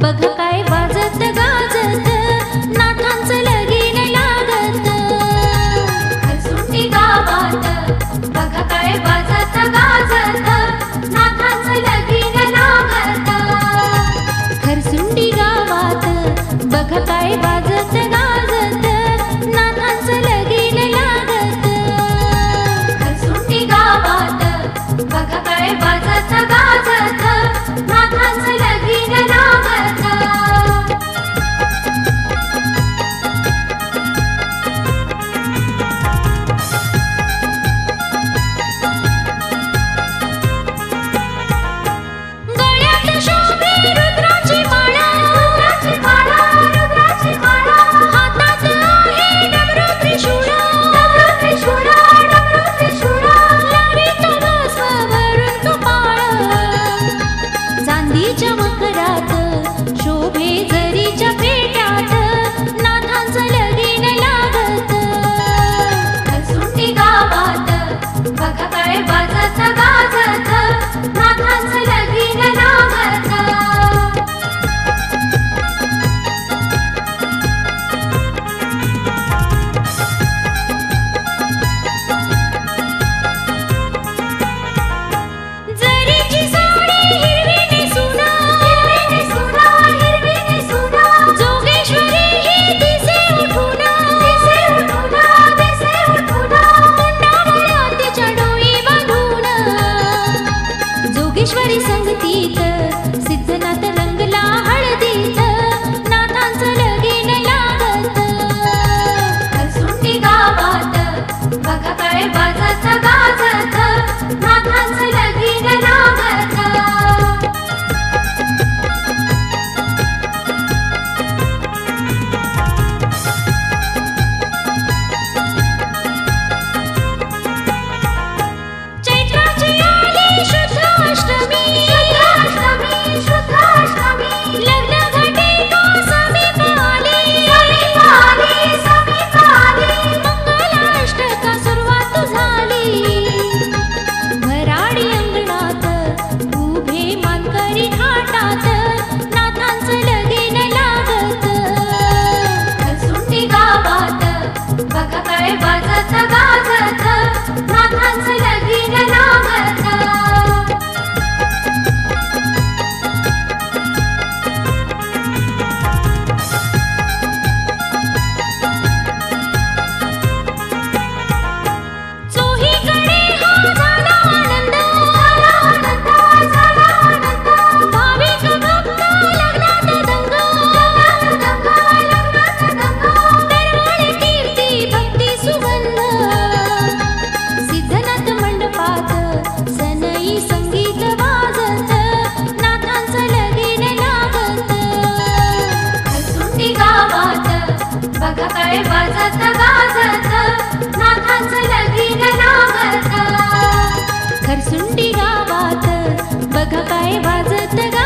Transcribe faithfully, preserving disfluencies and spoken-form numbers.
बघ काय वाजत गाजत नाथांचं लगीन लागत. खरसुंडी गावात बघ काय वाजत गाजत नाथांचं लगीन लागत. खरसुंडी गावात बघ काय वाजत गाजत नाथांचं लगीन लागत. खरसुंडी गावात बघ काय वाजत गाजत नाथांचं लगीन लागत. गळ्यात शोभे रुद्राची माळा, रुद्राची माळा, रुद्राची माळा. हातात आहे डमरू त्रिशूळ, डमरू त्रिशूळ, डमरू त्रिशूळ. लावीत भस्म भरून कपाळ, चांदीच्या मकरात शोभे जरीच्या पेट्यात नाथांचं लगीन लागत. खरसुंडी गावात बघ काय वाजत गाजत नाथांचं लगीन लागत. जरीची साडी हिरवी नेसून, हिरवी नेसून, हिरवी नेसून. जोगेश्वरी ही दिसे उठून, दिसे उठून, दिसे उठून. मुंडावर तिच्या डोई बांधून जोगेश्वरी संगतीत सिद्धनाथ रंगला हळदीत नाथांचं लगीन लागत. खरसुंडी गावात बघ काय वाजत गाजत नाथांचं लगीन लागत. चैत्राची आली शुद्ध अष्टमी, शुद्ध अष्टमी, शुद्ध अष्टमी. लग्न घटिका समीप आली, समीप आली, समीप आली. मंगलाष्टका सुरुवात झाली. भराडी अंगणात उभे मानकरी घाटात नाथांचं लगीन लागत. खरसुंडी गावात बघ काय वाजत गाजत नाथांचं लगीन लागत. चोहीकडे हा झाला आनंद, झाला आनंद, झाला आनंद. भाविक भक्त लग्नात दंग, लग्नात दंग, लग्नात दंग. दरवळी कीर्ती भक्ती सुगंध. सिद्धनाथ मंडपात सनई संगीत वाजत नाथांचं लगीन लागत. खरसुंडी गावात बघ काय वाजत गाजत नाथांचं लगीन लागत. खरसुंडी गावात बघ काय वाजत